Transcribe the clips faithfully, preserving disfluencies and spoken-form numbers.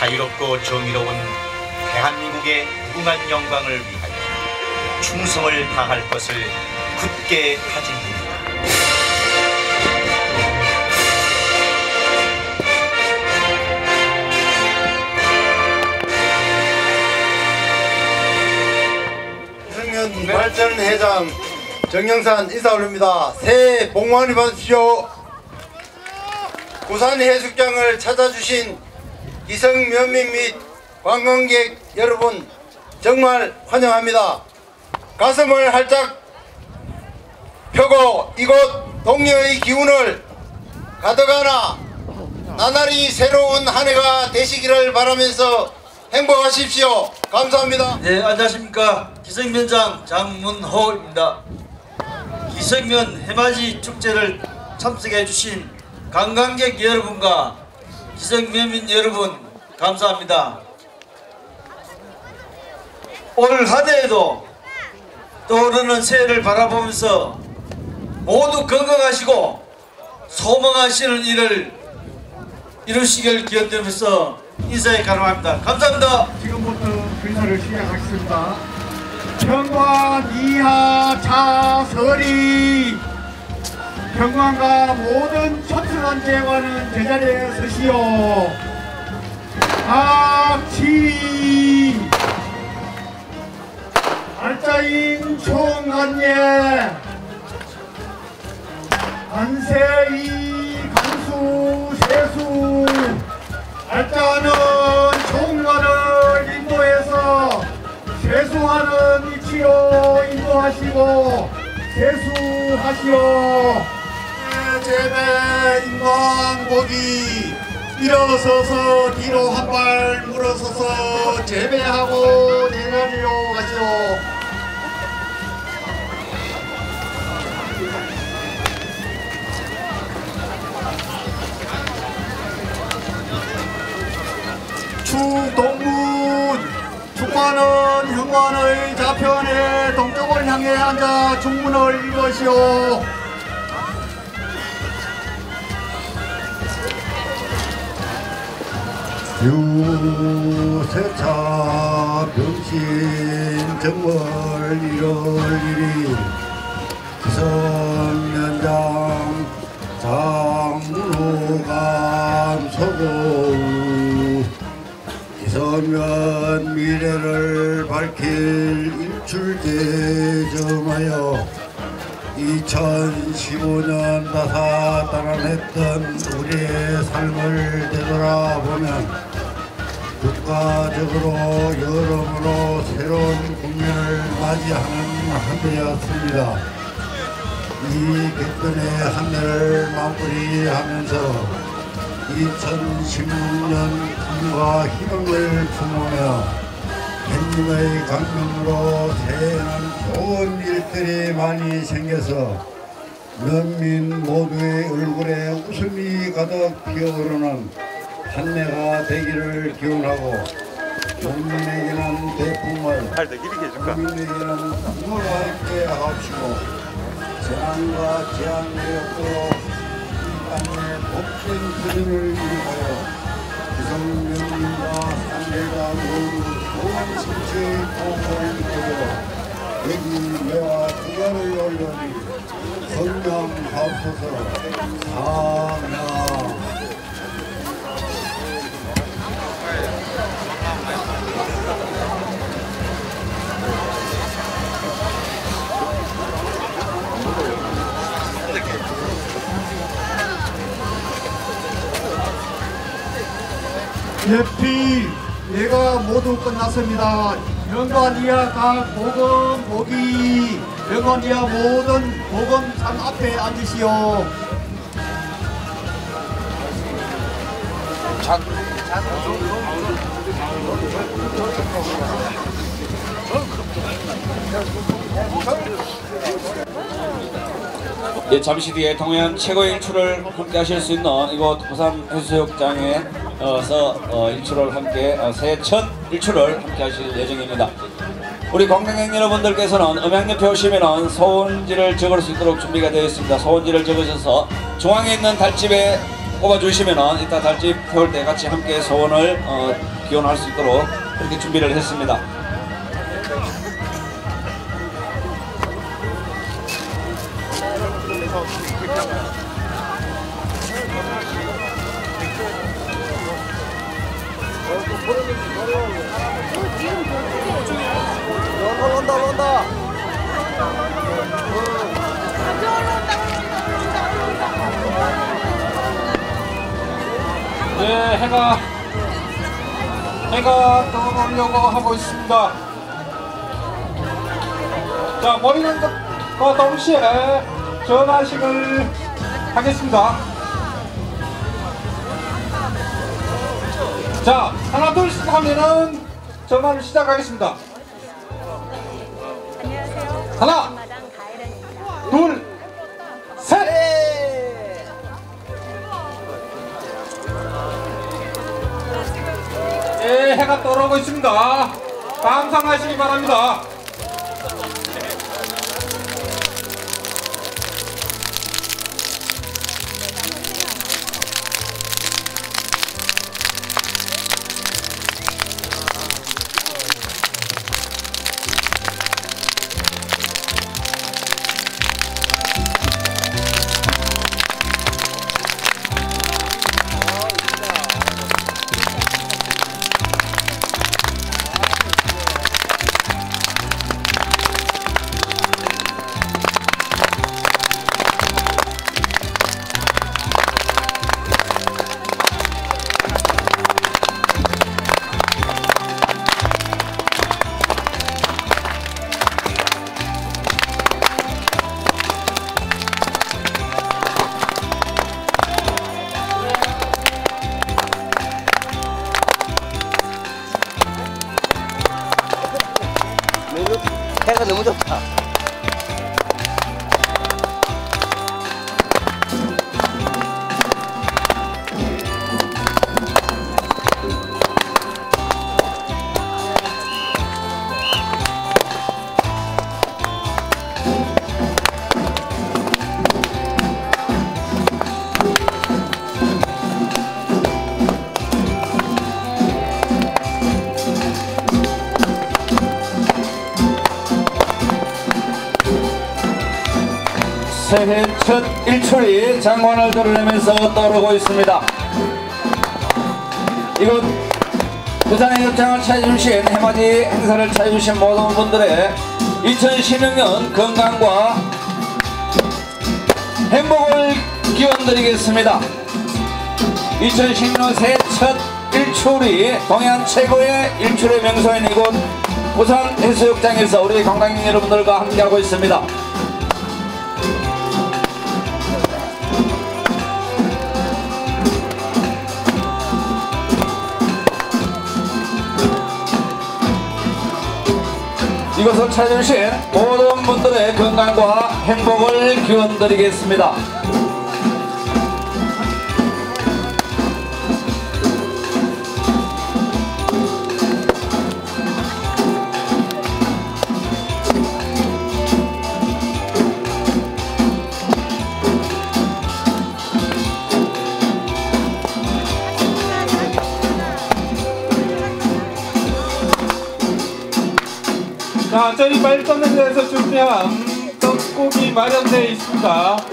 자유롭고 정의로운 대한민국의 무궁한 영광을 위하여 충성을 다할 것을 굳게 다짐합니다. 기성면 발전회장 정영산 인사 올립니다. 새해 복 많이 받으십시오. 부산 해수욕장을 찾아주신 기성면민 및 관광객 여러분 정말 환영합니다. 가슴을 활짝 펴고 이곳 동료의 기운을 가득하나 나날이 새로운 한 해가 되시기를 바라면서 행복하십시오. 감사합니다. 네, 안녕하십니까. 기성면장 장문호입니다. 기성면 해맞이 축제를 참석해 주신 관광객 여러분과 기성면민 여러분 감사합니다. 올 한 해에도 떠오르는 새해를 바라보면서 모두 건강하시고 소망하시는 일을 이루시길 기원드리면서 인사에 가름합니다. 감사합니다. 지금부터 인사를 시작하겠습니다. 평관 이하 차서리 평관과 모든 초청한 제관은 제자리에 서시오. 악취 알짜인 총한예 안세이 강수 세수 알짜는 총관을 인도해서 세수하는 이치로 인도하시고 세수하시오. 제배 인광복이 일어서서 뒤로 한 발 물어서서 재배하고 내려리로 가시오. 축동문 축관은 현관의 좌편에 동쪽을 향해 앉아 중문을 읽으시오. 유세차 병신 정월 일월 일일 기성면장 장로감 서고 기성면 미래를 밝힐 일출대점하여 이천십오 년 다사다난했던 우리의 삶을 되돌아보면 국가적으로 여러모로 새로운 국면을 맞이하는 한 해였습니다. 이 객변의 한 해를 마무리하면서 이천십육 년 꿈과 희망을 품으며 햇님의 강명으로 새해에는 좋은 일들이 많이 생겨서 면민 모두의 얼굴에 웃음이 가득 피어오르는 한 해가 되기를 기원하고 국민에게는 대풍을 국민에게는 풍요가 있게 하옵시고 재난과 재앙이 없도록 이 땅의 복된 그림을 이루하여 기성면민과 상대가 모두 좋은 정치의 복을 이끌어 여기 매와 두가를 올려니 건강하옵소서. 사명. 예필 예가 모두 끝났습니다. 명관 이하 각 보검 보기 명관 이하 모든 보검상 앞에 앉으시오. 예, 잠시 뒤에 동해안 최고의 일출을 함께 하실 수 있는 이곳 부산 해수욕장에서 어, 일출을 함께 어, 새해 첫 일출을 함께 하실 예정입니다. 우리 관광객 여러분들께서는 음향 옆에 오시면은 소원지를 적을 수 있도록 준비가 되어 있습니다. 소원지를 적으셔서 중앙에 있는 달집에 꼽아주시면은 이따 달집 태울 때 같이 함께 소원을 어, 기원할 수 있도록 그렇게 준비를 했습니다. 올라온다 올라온다. 네, 해가 해가 떠오르려고 하고 있습니다. 자, 모이는 것과 동시에 전화식을 하겠습니다. 자, 하나 둘씩 하면은 전화를 시작하겠습니다. 하나, 둘, 셋. 예, 해가 떠오르고 있습니다. 감상하시기 바랍니다. 해가 너무 좋다. 새해 첫 일출이 장관을 드러내면서 떠오르고 있습니다. 이곳 부산의 협장을 찾아주신 해맞이 행사를 찾아주신 모든 분들의 이천십육 년 건강과 행복을 기원드리겠습니다. 이천십육 년 새해 첫 일출이 동해안 최고의 일출의 명소인 이곳 부산 해수욕장에서 우리 관광객 여러분들과 함께하고 있습니다. 이곳을 찾아주신 모든 분들의 건강과 행복을 기원드리겠습니다. 자, 저희 발전에서 준비한 떡국이 마련되어 있습니다.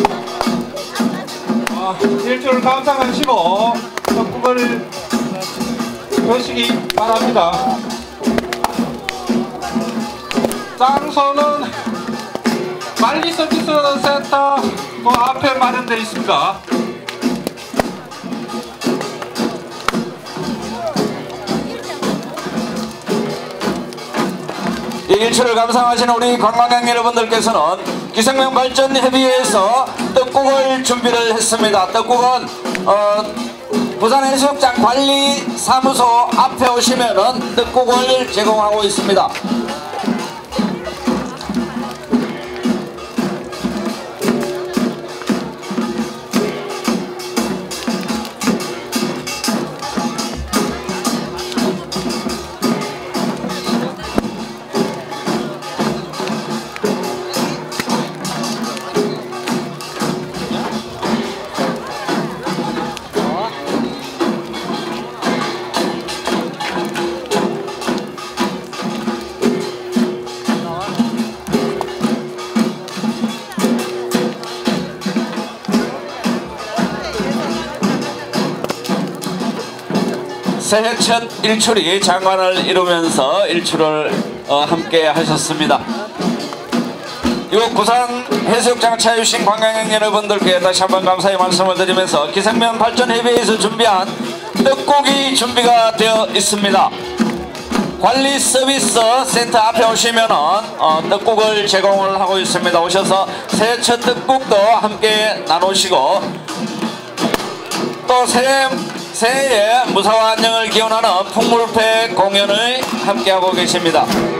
아, 일주일 감상하시고 떡국을 드시기 바랍니다. 장소는 말리 서비스 센터 그 앞에 마련되어 있습니다. 이 일출을 감상하시는 우리 관광객 여러분들께서는 기생명 발전 협의회에서 떡국을 준비를 했습니다. 떡국은 어, 부산해수욕장 관리사무소 앞에 오시면은 떡국을 제공하고 있습니다. 새해 첫 일출이 장관을 이루면서 일출을 어, 함께 하셨습니다. 이곳 부산 해수욕장 찾아주신 관광객 여러분들께 다시 한번 감사의 말씀을 드리면서 기생면 발전협의회에서 준비한 떡고기 준비가 되어 있습니다. 관리 서비스 센터 앞에 오시면은 어, 떡국을 제공을 하고 있습니다. 오셔서 새해 첫 떡국도 함께 나누시고 또 새해, 새해에 무사와 안녕을 기원하는 풍물패 공연을 함께 하고 계십니다.